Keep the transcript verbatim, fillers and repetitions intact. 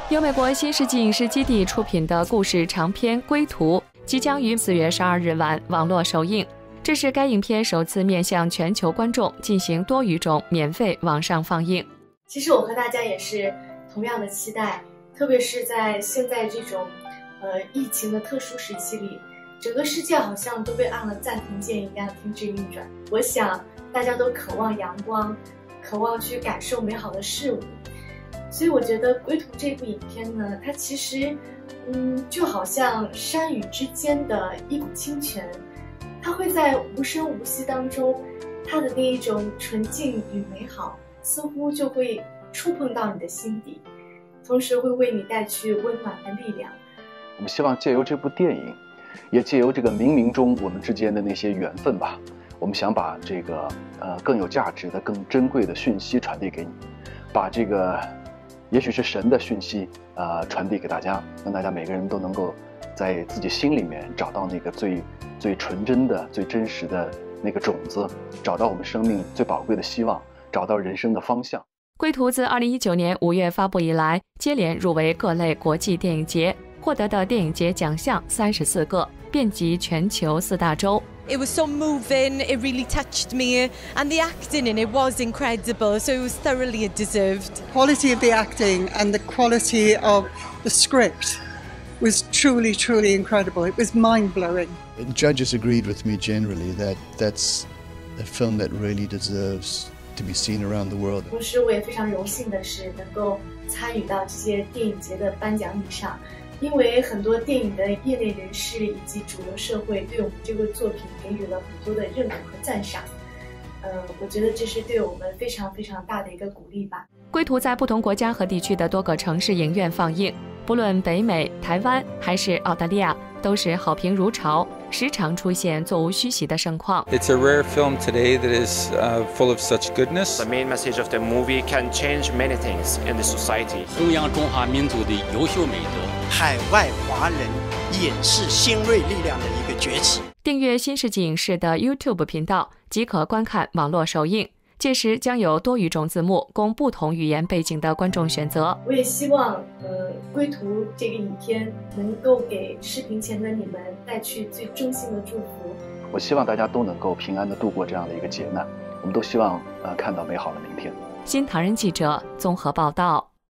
由美国新世纪影视基地出品的故事长片《归途》即将于四月十二日晚网络首映，这是该影片首次面向全球观众进行多语种免费网上放映。 其实我和大家也是同样的期待，特别是在现在这种呃疫情的特殊时期里，整个世界好像都被按了暂停键一样停止运转。我想大家都渴望阳光，渴望去感受美好的事物。所以我觉得《归途》这部影片呢，它其实，嗯，就好像山雨之间的一股清泉，它会在无声无息当中，它的那一种纯净与美好，似乎就会触碰到你的心底，同时会为你带去温暖的力量。 我们希望借由这部电影，也借由这个冥冥中我们之间的那些缘分吧，我们想把这个呃更有价值的、更珍贵的讯息传递给你，把这个。也许是神的讯息，呃，传递给大家，让大家每个人都能够在自己心里面找到那个最最纯真的、最真实的那个种子，找到我们生命最宝贵的希望，找到人生的方向。 归途自二零一九年五月发布以来，接连入围各类国际电影节，获得的电影节奖项三十四个，遍及全球四大洲。 It was so moving, it really touched me, and the acting in it was incredible, so it was thoroughly deserved. Quality of the acting and the quality of the script was truly, truly incredible. It was mind-blowing. The judges agreed with me generally that that's a film that really deserves to be seen around the world. 同时，我也非常荣幸的是能够参与到这些电影节的颁奖礼上。因为很多电影的业内人士以及主流社会对我们这个作品给予了很多的认可和赞赏，呃，我觉得这是对我们非常非常大的一个鼓励吧。 归途在不同国家和地区的多个城市影院放映，不论北美、台湾还是澳大利亚，都是好评如潮，时常出现座无虚席的盛况。 It's a rare film today that is uh, full of such goodness. The main message of the movie can change many things in the society. 弘扬中华民族的优秀美德， 海外华人也是新锐力量的一个崛起。 订阅新世纪影视的 YouTube 频道即可观看网络首映。届时将有多语种字幕供不同语言背景的观众选择。 我也希望，呃，《归途》这个影片能够给视频前的你们带去最衷心的祝福。 我希望大家都能够平安地度过这样的一个劫难，我们都希望呃看到美好的明天。 新唐人记者综合报道。